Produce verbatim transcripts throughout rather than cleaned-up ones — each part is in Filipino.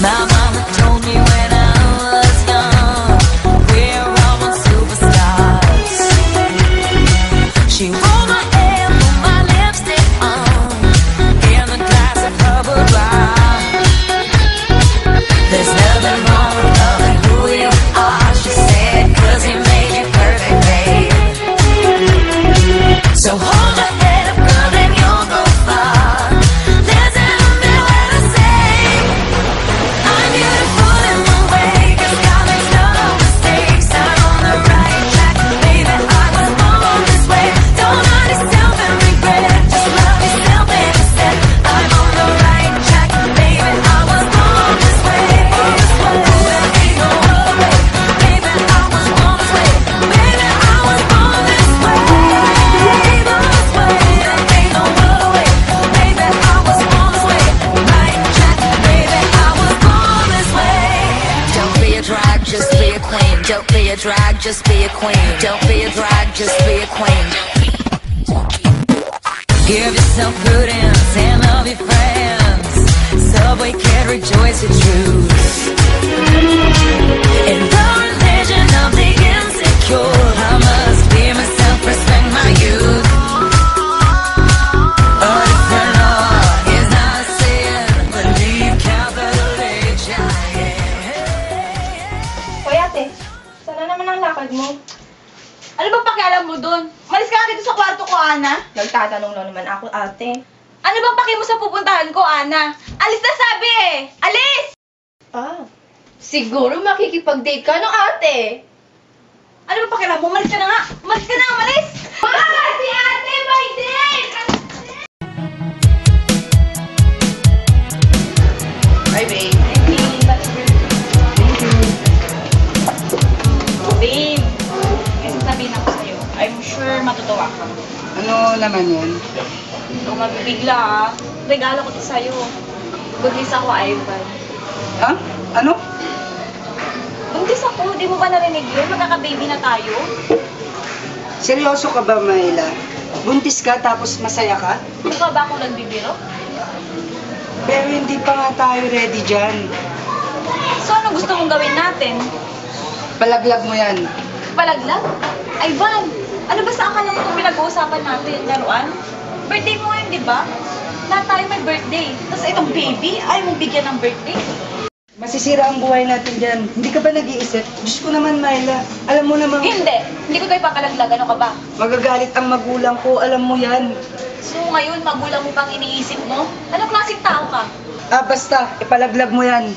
My mama told me when I was young, we're all on superstars. She rolled my hair, put my lipstick on, in a glass of bubble wrap. There's nothing wrong with loving who you are, she said, 'cause he made you perfect, babe. So hold your head up, girl, and you'll go far. There's never been where to say I'm beautiful in my way, 'cause God makes no mistakes. I'm on the right track, baby, I was born this way. Don't hurt yourself and regret, just love yourself instead. I'm on the right track, baby, I was born this way. There ain't no other way, baby, I was born this way. Baby, I was born this way. This way, there ain't no other way, baby, I was born this way. Right track, baby, I was born this way. Don't be a drag, just be a queen. Don't be a drag, just be a queen. Don't be a drag, just be a queen. Give yourself prudence and love your friends. Subway can rejoice your truth. In the religion of the insecure, I must be myself, respect my youth. A different law is not a sin, believe capital H I M. Hoy ate, sana naman ang lakad mo. Ano bang pakialam mo dun? Malis ka dito sa kwarto ko, Ana. Nagtatanong lang naman ako, ate. Ano bang paki mo sa pupuntahan ko, Ana? Alis na sabi eh! Alis! Ah, siguro makikipag-date ka, no, ate? Ano bang pakialam mo? Malis ka na nga! Malis ka na! Malis! Ah! Si ate! May date! Hi, babe. Babe, may sasabihin ako sa'yo. I'm sure matutuwa ka. Ano naman yun? Kung mabibigla ah, regalo ko to sa'yo. Buntis ako, Ivan. Ha? Ano? Buntis ako, di mo ba narinig yun? Magkaka-baby na tayo. Seryoso ka ba, Maila? Buntis ka tapos masaya ka? Ikaw ba akong nagbibiro? Pero hindi pa nga tayo ready dyan. So, anong gusto mong gawin natin? Palaglag mo yan. Palaglag? Ivan, ano ba sa akala mo itong pinag-uusapan natin? Laruan? Birthday mo ngayon, di ba? Lahat tayo may birthday. Tapos itong baby, ay mong bigyan ng birthday. Masisira ang buhay natin dyan. Hindi ka ba nag-iisip? Diyos ko naman, Maila. Alam mo namang... Hindi. Hindi ko tayo papalaglag. Ano ka ba? Magagalit ang magulang ko. Alam mo yan. So, ngayon, magulang mo pang iniisip mo? Anong klaseng tao ka? Ah, basta. Ipalaglag mo yan.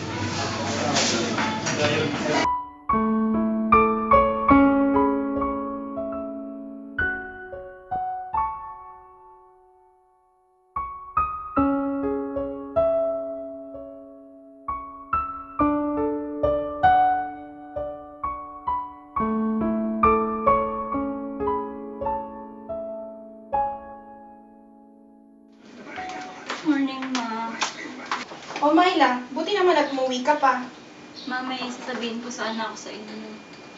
Morning, Ma. Oh, Maila, buti naman at umuwi ka pa. Ma, may sasabihin ko sa anak ko sa inyo.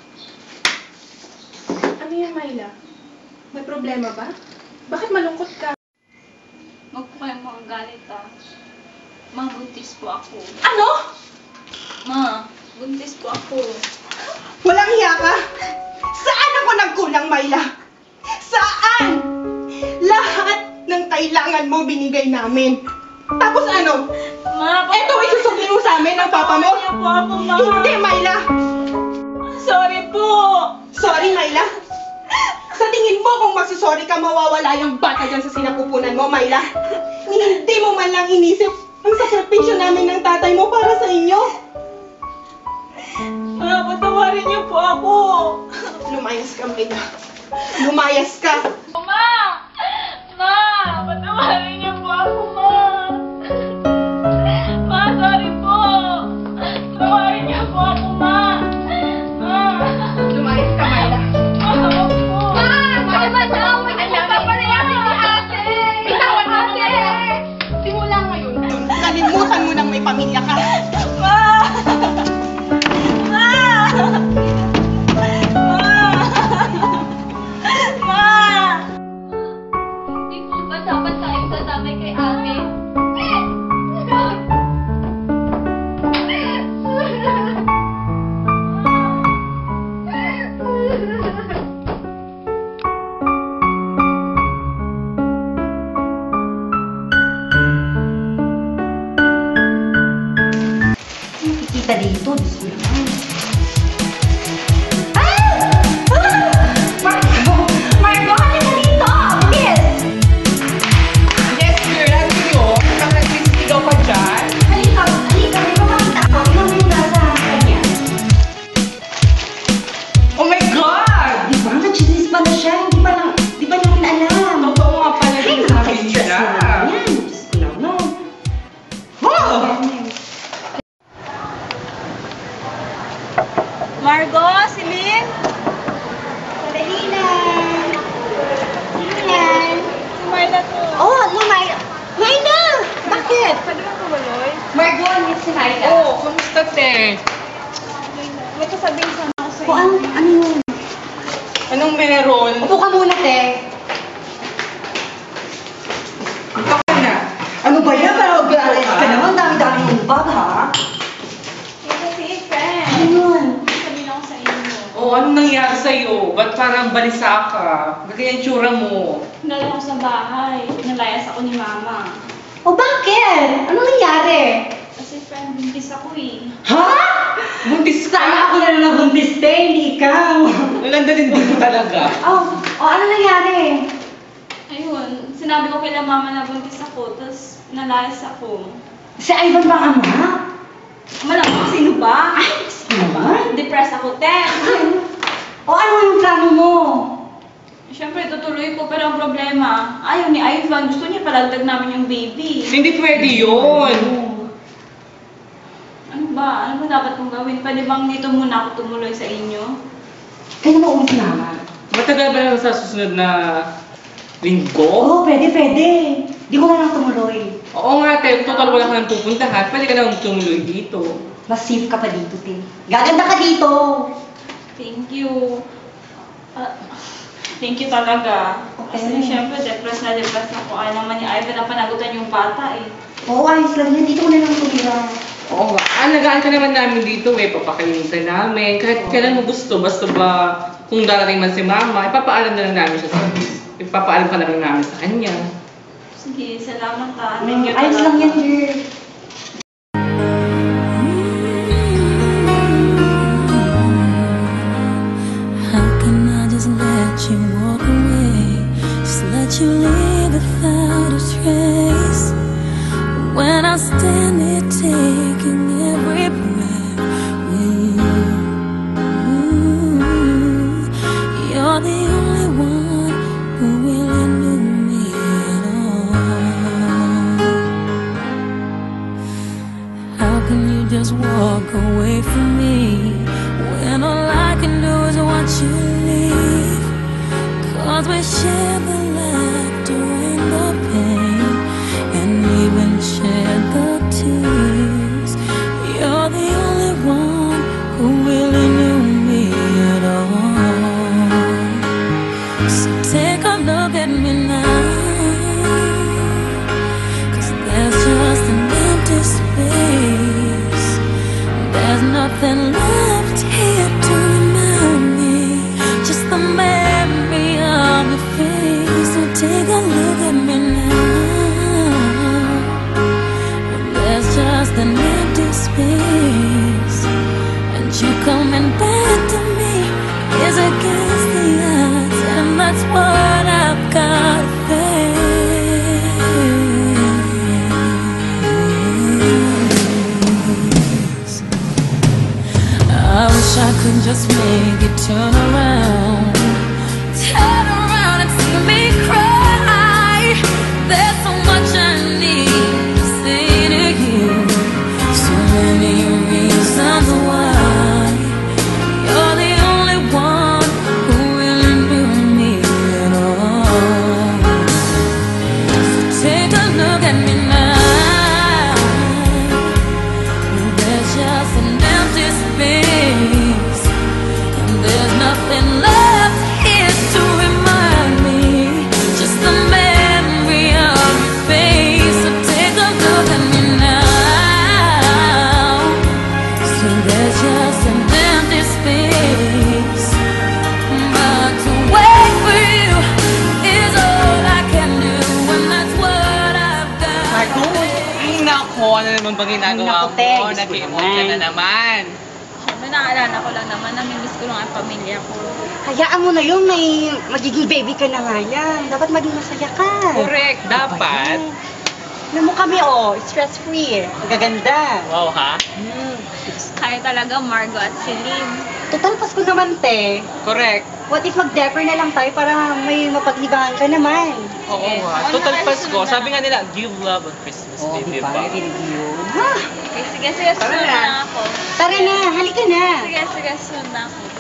Ano yan, Maila? May problema ba? Bakit malungkot ka? Huwag po kayong makagalit, ah. Ma, buntis po ako. Ano? Ma, buntis po ako. Walang hiya ka? Saan ako nagkulang, Maila? Saan? Lahat ng kailangan mo binigay namin. Tapos ano? Ma, Ito ay susundin mo sa amin ng papa mo? Patawarin niyo po ako, Ma. Hindi, Maila. Sorry po. Sorry, Maila. Sa tingin mo kung magsusorry ka, mawawala yung bata dyan sa sinapupunan mo, Maila. Hindi mo man lang inisip ang sakripisyo namin ng tatay mo para sa inyo. Ma, patawarin niyo po ako. Lumayas ka, Maila. Lumayas ka. Ma! Ma! Patawarin niyo po ako, Ma! Ma, sorry po! Patawarin niyo po ako, Ma! Ma! Lumayas ka, Maila. Ma, wag po! Ma! Mama, tawag niyo po! Papalayasin si ate! Bitawan mo ate! Simula ngayon, nalimutan mo nang may pamilya ka. Ma! Ma! si Maila. Oo, kamusta, te? May sasabihin sana ako sa'yo. O ano, ano yun? Anong meron? Upo ka muna, te. Ikaw ka na. Ano ba yan? Parang obvious ka naman. Dami-dami mong bag, ha? Yung kasi, friend. Ano yun? Sabihin ako sa inyo. Oo, anong nangyari sa'yo? Ba't parang balisa ka? Ba't yung tsura mo? Nalala ko sa bahay. Nalayas ako ni Mama. O bakit? Ano nangyari? Kasi friend, buntis ako eh. Ha? Buntis Sana ka? ako na lang nabuntis, te, hindi ikaw. Nalanda din ba talaga? Oh, o ano nangyari? Ayun, sinabi ko kay Mama na buntis ako, tapos nalayas ako. Si Ivan bang ama? Malamang sino ba? Ay, sino naman? Depressed ako, te. O ano yung plano mo? Siyempre, tutuloy ko, pero ang problema, ayaw ni Ivan, gusto niya palagdag namin yung baby. Hindi pwede yun. Ano ba? Ano ba dapat kong gawin? Pwede bang dito muna ako tumuloy sa inyo? Kailan mo ulit mama? Matagal ba lang sa susunod na linggo? Oo, pwede, pwede. Di ko na lang tumuloy. Oo nga, te. Total wala ka nang pupuntahan. Pwede ka nang tumuloy dito. Mas safe ka pa dito, te. Gaganda ka dito. Thank you. Ah, thank you talaga. Kasi Okay. siyempre, depressed na depressed ako. Ayaw naman ni Ivan na panagutan yung bata eh. Oo, ayos lang yan. Dito ko na lang tumira. Oo nga. Ah, nagaan ka naman namin dito eh. Papakalimutan namin. Kahit kailan mo gusto. Basta ba kung darating man si Mama, ipapaalam na lang namin siya sa... Ipapaalam ka na lang namin sa kanya. Sige, salamat ah. Thank you Ayos lang yan, talaga. girl. How can I just let you walk away? Just let you leave without a trace. When I stand here taking every breath with you, you're the only one who really knew me at all. How can you just walk away from me when all I can do is watch you leave? Cause we share the laughter and the pain, and even shed the tears. You're the only one who really knew me at all. So take a look at me now, cause there's just an empty space. There's nothing left here to remind me, just the memory of your face. So take a look at me now. There's just an empty space, and you coming back to me is against the odds, and that's what I've got to face. I wish I could just make it turn around, turn around and see me cry. There's so much I need to say to you, so many reasons why. You're the only one who really knew me at all. So take a look at me now. There's just an empty space, and there's nothing left here to remind me, just the memory of your face. So take a look at me now. So there's just an empty space, but to wait for you is all I can do, and that's what I've got. Marco, ay nako, ano naman ba ginagawa Naku, te, mo? gusto ko Nag-emote ka na naman. naman. Siyempre, naalala ko lang naman na miss ko lang ang pamilya ko. Hayaan mo na yun, may magiging baby ka na nga yan. Dapat maging masaya ka. Correct, dapat. Alam mo kami, oh, stress-free. Ang gaganda. Wow ha? Hmm. Kaya talaga Margo at Celine. Total, Pasko naman, te. Correct. What if mag-dapper na lang tayo para may mapaglibangan ka naman? Oo Sige. nga. Ako Total na, Pasko. susunod na Sabi nga nila, give love on Christmas Oo, Day, di di ba? ba? Narinig yun. Ha? Okay, sige, sige, Tara sunod na. na ako. Tara na, halika na. Sige, sige, sunod na ako.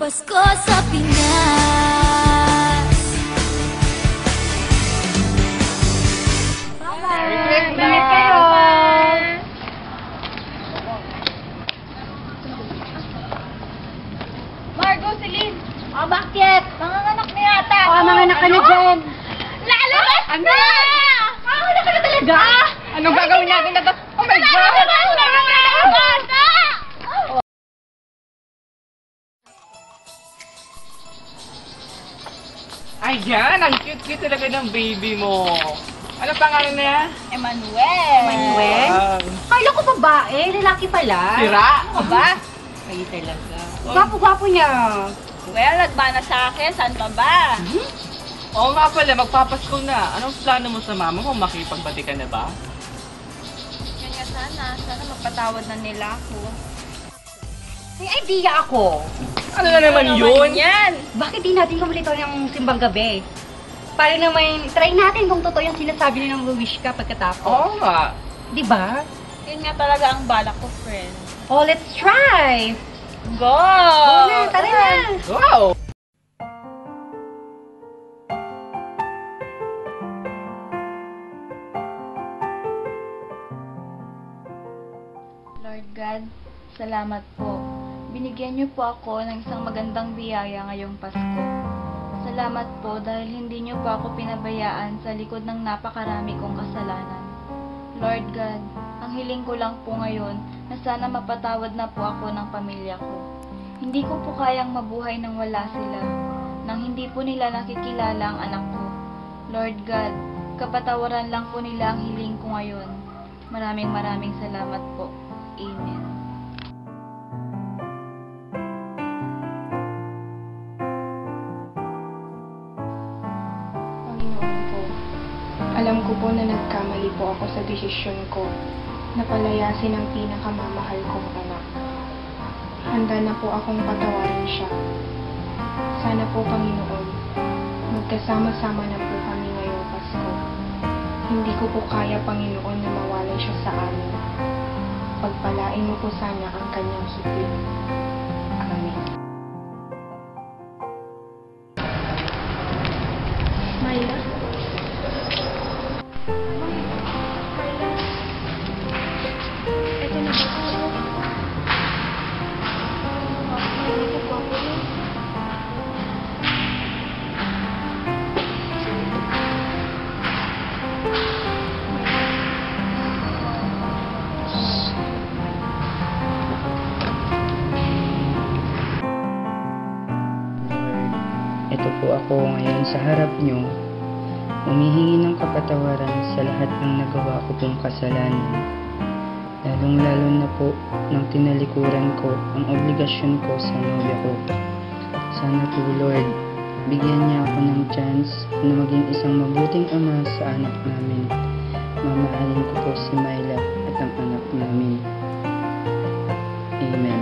Pasko sa Pinas. Merry Christmas kayo! Margo, Celine! Oh, bakit? Manganganak na yata! Oh, manganak ka na dyan. Lalabas Ano? na! Manganganak ka na talaga? Anong gagawin natin na to? Oh my God! Lalabas na! Ayan, ang cute-cute talaga ng baby mo. Ano pangalan niya? Emmanuel! Emmanuel? Ah, Kala ko babae, lalaki pala. Sira. Ano ba? Ay, talaga. Gwapo-gwapo niya. Well, nagmana sa akin. Saan pa ba? Oo nga pala, magpapasko na. Anong plano mo sa mama mo? Makipagbati ka na ba? Kanya sana. Sana mapatawad na nila ako. May idea ako. Ano na naman Ano yun? yan? Bakit di natin kumulito yung simbang gabi? Para naman, try natin kung totoo yung sinasabi nilang wish ka pagkatapos. Oo nga. Di ba? Yun nga talaga ang balak ko, friend. Oh, let's try! Go! Go na, tara na! Wow! Lord God, salamat po. Binigyan niyo po ako ng isang magandang biyaya ngayong Pasko. Salamat po dahil hindi niyo po ako pinabayaan sa likod ng napakarami kong kasalanan. Lord God, ang hiling ko lang po ngayon na sana mapatawad na po ako ng pamilya ko. Hindi ko po kayang mabuhay nang wala sila, nang hindi po nila nakikilala ang anak ko. Lord God, kapatawaran lang po nila ang hiling ko ngayon. Maraming maraming salamat po. Amen. Panginoon ko, alam ko po na nagkamali po ako sa desisyon ko na palayasin ang pinakamamahal kong anak. Handa na po akong patawarin siya. Sana po, Panginoon, magkasama-sama na po kami ngayong Pasko. Hindi ko po kaya, Panginoon, na mawalay siya sa amin. Pagpalain mo po sana ang kanyang hiling. Amen. Maila? Ito na ba ako? Hindi ko po ako. Ito po ako ngayon sa harap nyo, humihingi ng kapatawaran sa lahat ng nagawa ko pong kasalanan. Lalong-lalo na po nang tinalikuran ko ang obligasyon ko sa nobya ko. Sana po, Lord, bigyan niya ako ng chance na maging isang mabuting ama sa anak namin. Mamahalin ko po si Maila at ang anak namin. Amen.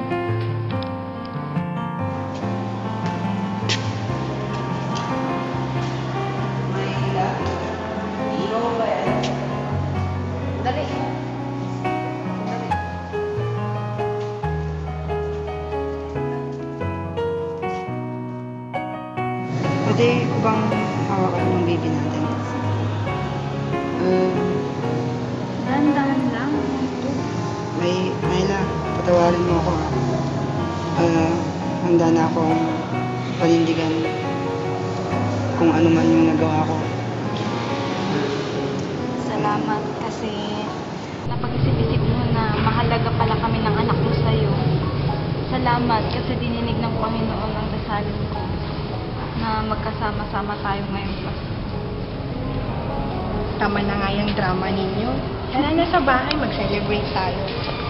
Pwede ko bang hawakan yung baby natin? Uh, Dahan-dahan lang. may, Maila, patawarin mo ako ha. Uh, handa na akong panindigan kung ano man yung nagawa ko. Salamat kasi napag-isip-isip mo na mahalaga pala kami ng anak mo sa'yo. Salamat kasi dininig ng Panginoon ang dasalin ko na magkasama-sama tayo ngayong Pasko. Tama na nga yung drama ninyo. Tara na sa bahay, mag-celebrate tayo.